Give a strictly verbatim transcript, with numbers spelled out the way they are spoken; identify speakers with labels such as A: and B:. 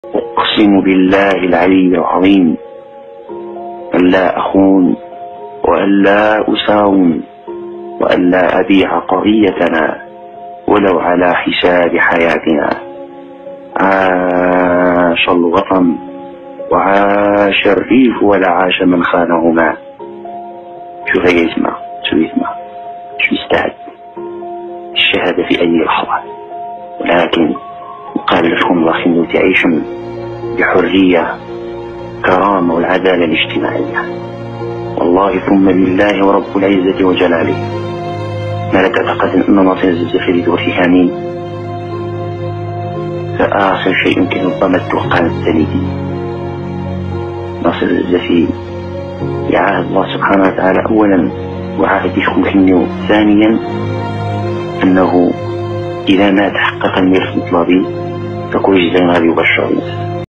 A: أقسم بالله العلي العظيم أن لا أخون وأن لا أساوم وأن لا أبيع قضيتنا ولو على حساب حياتنا. عاش الوطن وعاش الريف ولا عاش من خانهما. شوف هي اسمع شو اسمع شو يستعد الشهادة في أي لحظة، ولكن قال لكم الله خلوا تعيشون بحرية كرامة والعدالة الاجتماعية. والله ثم بالله ورب العزة وجلاله ما لا تعتقد أن ناصر الزفير وثهاني فآخر شيء يمكن الضمت وقال التليدي. ناصر الزفير يعاهد الله سبحانه وتعالى أولا وعاهد يشكم خنيو ثانيا أنه إذا ما تحقق الملك المطلبي فكل جزء غادي يبشر الناس.